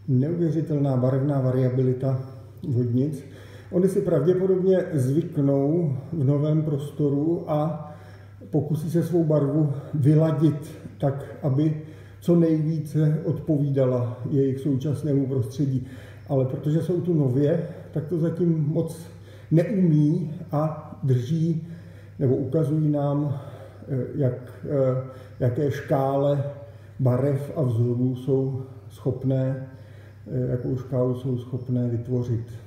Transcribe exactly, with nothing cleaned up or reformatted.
neuvěřitelná barevná variabilita vodnic. Oni si pravděpodobně zvyknou v novém prostoru a pokusí se svou barvu vyladit tak, aby co nejvíce odpovídala jejich současnému prostředí. Ale protože jsou tu nově, tak to zatím moc neumí a drží nebo ukazují nám, jak, jaké škále barev a vzorů jsou schopné, jakou škálu jsou schopné vytvořit.